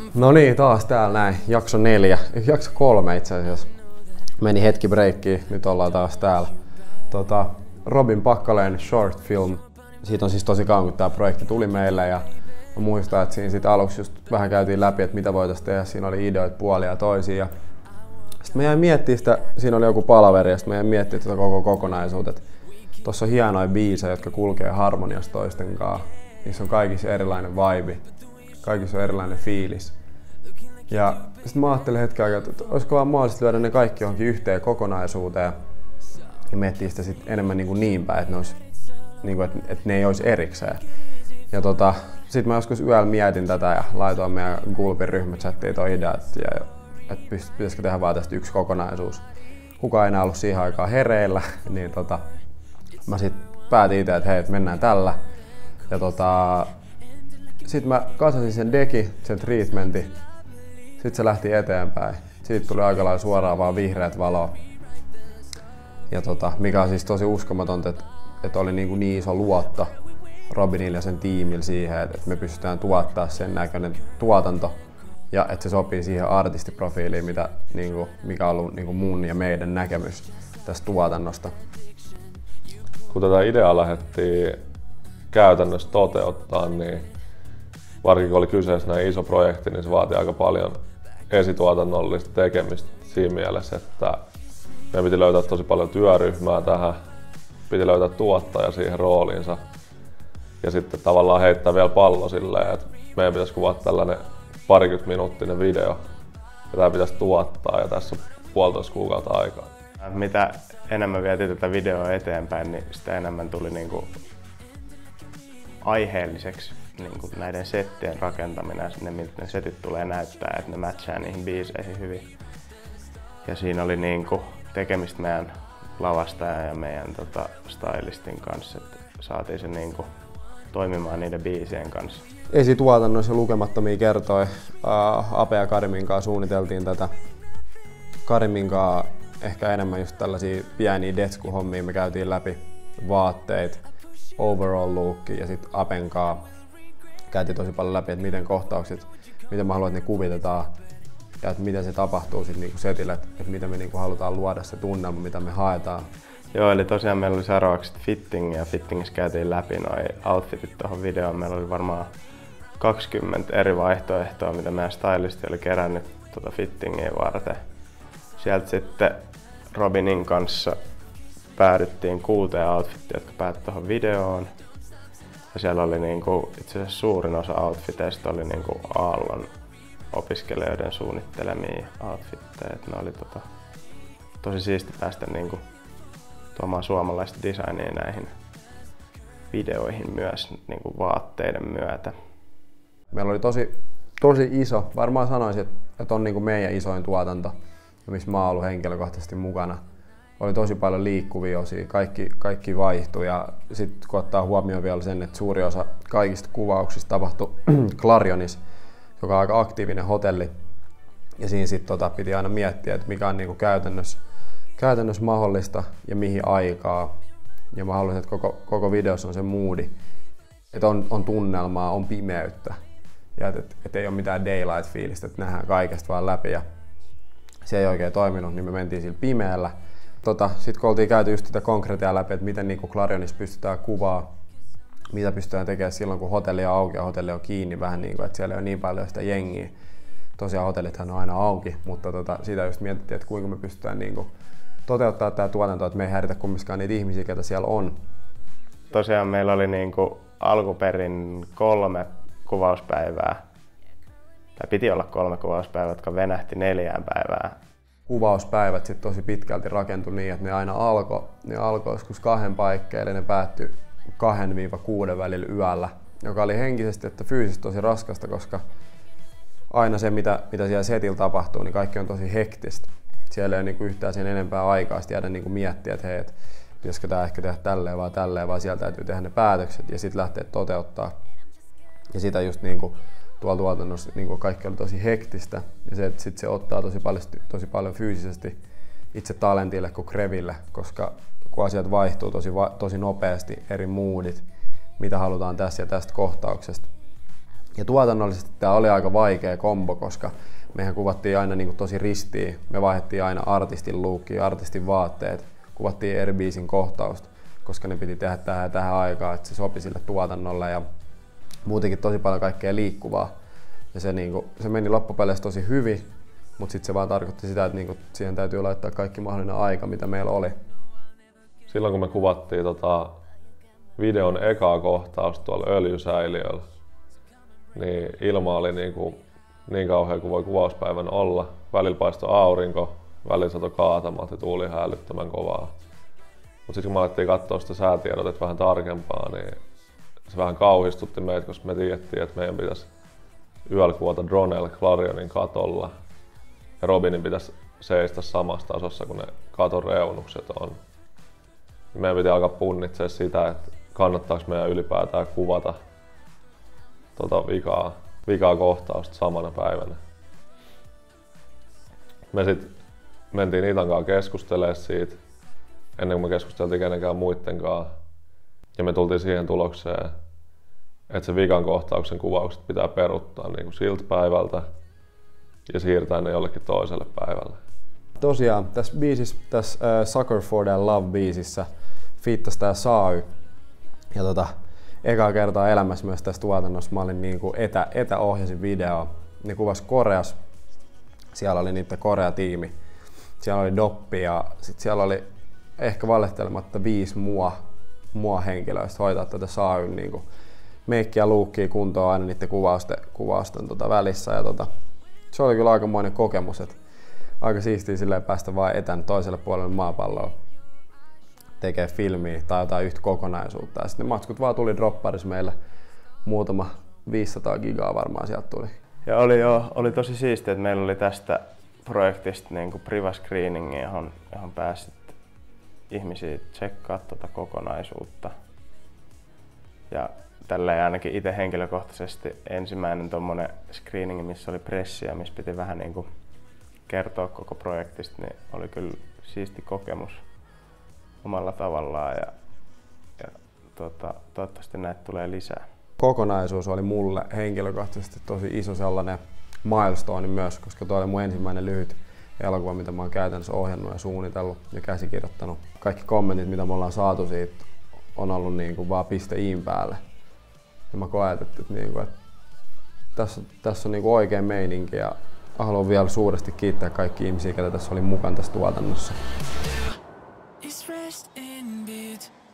No niin, taas täällä näin. Jakso 4. Jakso 3 itse asiassa. Meni hetki breikkiin, nyt ollaan taas täällä. Robin Packaleen short film. Siitä on siis tosi kauan, kun tää projekti tuli meille ja mä muistan, että siinä sit aluksi just vähän käytiin läpi, että mitä voitaisiin tehdä. Siinä oli ideoita puolia ja toisia. Sitten mä jäin miettimään sitä, siinä oli joku palaveri ja sitten mä jäin miettimään tätä koko kokonaisuutta. Tossa on hienoja biisejä, jotka kulkee harmoniassa toisten kanssa. Niissä on kaikissa erilainen vibe, kaikissa on erilainen fiilis. Ja sitten mä ajattelin hetken aikaa, että olisiko vaan mahdollista lyödä ne kaikki johonkin yhteen kokonaisuuteen. Ja miettiä sitä sit enemmän niin päin, että että ne ei olisi erikseen. Ja sit mä joskus yöllä mietin tätä ja laitoin meidän Gulpin ryhmächattiin toi idea, että pitäisikö tehdä vaan tästä yksi kokonaisuus. Kukaan ei enää ollut siihen aikaan hereillä, niin mä sit päätin itse, että hei, mennään tällä. Ja sit mä kasasin sen deki, sen treatmentin. Sit se lähti eteenpäin. Siitä tuli aika lailla suoraan vaan vihreät valoa. Ja mikä on siis tosi uskomatonta, että oli niin iso luotto Robinille ja sen tiimille siihen, että me pystytään tuottaa sen näköinen tuotanto. Ja että se sopii siihen artistiprofiiliin, mikä on ollut mun ja meidän näkemys tästä tuotannosta. Kun tätä ideaa lähdettiin käytännössä toteuttaa, niin varsinkin kun oli kyseessä näin iso projekti, niin se vaatii aika paljon esituotannollista tekemistä siinä mielessä, että meidän piti löytää tosi paljon työryhmää tähän, piti löytää tuottaja siihen rooliinsa ja sitten tavallaan heittää vielä pallo silleen, että meidän pitäisi kuvata tällainen 20-minuuttinen video ja tämä pitäisi tuottaa ja tässä on 1,5 kuukautta aikaa. Mitä enemmän vietiin tätä videoa eteenpäin, niin sitä enemmän tuli aiheelliseksi näiden settien rakentaminen, miltä ne setit tulee näyttää, että ne matchaa niihin biiseihin hyvin. Ja siinä oli tekemistä meidän lavastajan ja meidän stylistin kanssa, että saatiin se toimimaan niiden biisien kanssa. Esituotannossa lukemattomia kertoja. Ape ja Karimin kanssa suunniteltiin tätä. Karimin kanssa ehkä enemmän just tällaisia pieniä detsku-hommia. Me käytiin läpi vaatteet, overall look ja sitten Apen kanssa käytiin tosi paljon läpi, että miten kohtaukset, miten mä haluan, että ne kuvitetaan ja että miten se tapahtuu sit setillä, että miten me halutaan luoda se tunnelma, mitä me haetaan. Joo, eli tosiaan meillä oli seuraavaksi fitting ja fittingissä käytiin läpi noi outfitit tuohon videoon. Meillä oli varmaan 20 eri vaihtoehtoa, mitä meidän stylisti oli kerännyt fittingiä varten. Sieltä sitten Robinin kanssa päädyttiin 6 outfittia, jotka päätyi tuohon videoon. Ja siellä oli itse asiassa suurin osa outfiteista oli Aallon opiskelijoiden suunnittelemia outfitteja. Ne oli tosi siisti päästä tuomaan suomalaista designia näihin videoihin myös vaatteiden myötä. Meillä oli tosi iso, varmaan sanoisin, että on meidän isoin tuotanto, missä mä oon ollut henkilökohtaisesti mukana. Oli tosi paljon liikkuvia osia, kaikki vaihtui ja sitten kun ottaa huomioon vielä sen, että suuri osa kaikista kuvauksista tapahtui Clarionissa, joka on aika aktiivinen hotelli. Ja siinä sitten piti aina miettiä, että mikä on käytännössä mahdollista ja mihin aikaa. Ja mä haluaisin, että koko videossa on se moodi, että on tunnelmaa, on pimeyttä ja että ei ole mitään daylight-fiilistä, että nähdään kaikesta vaan läpi. Ja se ei oikein toiminut, niin me mentiin sillä pimeällä. Sitten kun oltiin käyty just tätä konkretiaa läpi, että miten Clarionissa pystytään kuvaa, mitä pystytään tekemään silloin, kun hotelli on auki ja hotelli on kiinni vähän että siellä ei ole niin paljon sitä jengiä. Tosiaan hotellithan on aina auki, mutta sitä just mietittiin, että kuinka me pystytään toteuttaa tämä tuotanto, että me ei häiritä kumminkaan niitä ihmisiä, ketä siellä on. Tosiaan meillä oli alkuperin 3 kuvauspäivää, tai piti olla 3 kuvauspäivää, jotka venähti 4 päivään. Kuvauspäivät sitten tosi pitkälti rakentui niin, että ne aina alkoi joskus 2 paikkeille, ne päättyi 2-6 välillä yöllä, joka oli henkisesti että fyysisesti tosi raskasta, koska aina se, mitä siellä setillä tapahtuu, niin kaikki on tosi hektistä. Siellä ei ole yhtään sen enempää aikaa jäädä miettiä, että hei, pitäisikö tämä ehkä tehdä tälleen, vaan sieltä täytyy tehdä ne päätökset ja sitten lähteä toteuttaa. Ja sitä just tuolla tuotannossa kaikki oli tosi hektistä ja se ottaa tosi paljon fyysisesti itse talentille kuin Kreville, koska kun asiat vaihtuu tosi nopeasti, eri moodit, mitä halutaan tässä ja tästä kohtauksesta. Ja tuotannollisesti tämä oli aika vaikea kombo, koska mehän kuvattiin aina niin kuin tosi ristiin. Me vaihdettiin aina artistin lookia, artistin vaatteet, kuvattiin eri biisin kohtausta, koska ne piti tehdä tähän aikaan, että se sopi sille tuotannolle ja muutenkin tosi paljon kaikkea liikkuvaa. Ja se meni loppupeleissä tosi hyvin, mutta sitten se vaan tarkoitti sitä, että niinku siihen täytyy laittaa kaikki mahdollinen aika, mitä meillä oli. Silloin kun me kuvattiin videon ekaa kohtausta tuolla öljysäiliöllä, niin ilma oli niin kauhea kuin voi kuvauspäivän olla. Välillä paistoi aurinko, välillä satoi kaatamat ja tuuli häällyttömän kovaa. Mutta sitten kun me alettiin katsoa sitä säätiedotetta vähän tarkempaa, niin se vähän kauhistutti meitä, koska me tiedettiin, että meidän pitäisi yöllä kuvata dronella Clarionin katolla. Ja Robinin pitäisi seistä samassa tasossa kuin ne katon reunukset on. Meidän piti alkaa punnitsemaan sitä, että kannattaako meidän ylipäätään kuvata vikaa kohtausta samana päivänä. Me sitten mentiin Itan kanssa keskustelemaan siitä, ennen kuin me keskusteltiin kenenkään muitten kanssa. Ja me tultiin siihen tulokseen, että se vikan kohtauksen kuvaukset pitää peruuttaa niin kuin siltä päivältä ja siirtää ne jollekin toiselle päivälle. Tosiaan tässä biisissä, tässä Sucker for That Love-biisissä fiittasi tää Saay. Ja ekaa kertaa elämässä myös tässä tuotannossa mä olin niinku etäohjasin videoa. Ne kuvasi Koreassa. Siellä oli niiden Korea-tiimi. Siellä oli Doppi ja sit siellä oli ehkä valehtelematta 5 mua henkilöistä hoitaa tätä Saayn niinku meikkiä ja luukkia kuntoon aina niiden kuvausten välissä. Ja se oli kyllä aikamoinen kokemus, että aika siistiä silleen päästä vaan etän toiselle puolelle maapalloa tekee filmiä tai jotain yhtä kokonaisuutta. Ja sitten ne matskut vaan tuli dropparissa meille, muutama 500 gigaa varmaan sieltä tuli. Ja oli tosi siistiä, että meillä oli tästä projektista niin kuin priva screeningi, johon pääsit ihmisiä tsekkaa tuota kokonaisuutta. Ja tälleen ainakin itse henkilökohtaisesti ensimmäinen tommonen screeningi, missä oli pressiä, missä piti vähän niin kuin kertoa koko projektista, niin oli kyllä siisti kokemus omalla tavallaan ja toivottavasti näitä tulee lisää. Kokonaisuus oli mulle henkilökohtaisesti tosi iso sellainen milestone myös, koska tuo oli mun ensimmäinen lyhyt elokuva, mitä mä oon käytännössä ohjannut ja suunnitellut ja käsikirjoittanut. Kaikki kommentit, mitä me ollaan saatu siitä, on ollut niin kuin vaan piste iin päälle. Ja mä koen, että tässä on niin kuin oikea meininki ja haluan vielä suuresti kiittää kaikki ihmisiä, joita tässä oli mukana tässä tuotannossa.